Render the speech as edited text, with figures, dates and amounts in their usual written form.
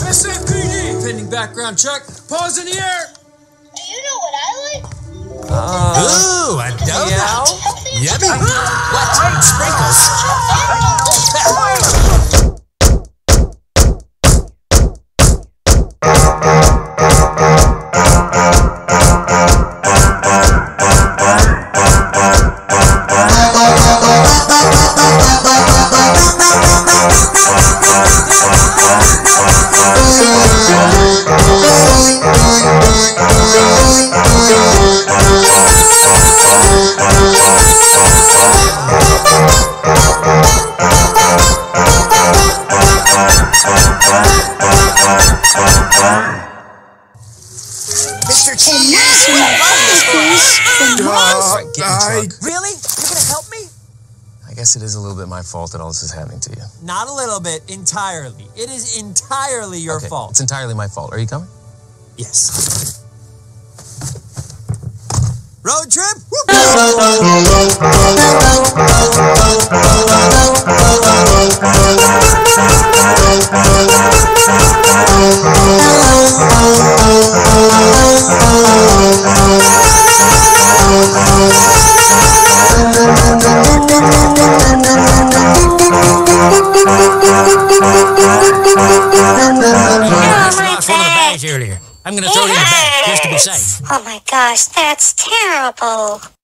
SFPD! Pending background check. Paws in the air! You know what I like? Ooh, a donut. Yummy. What? Sprinkles. Mr. Cheese! Really? You're gonna help me? I guess it is a little bit my fault that all this is happening to you. Not a little bit, entirely. It is entirely your fault. It's entirely my fault. Are you coming? Yes. Road trip? Earlier. I'm gonna throw it in the bag just to be safe. Oh my gosh, that's terrible.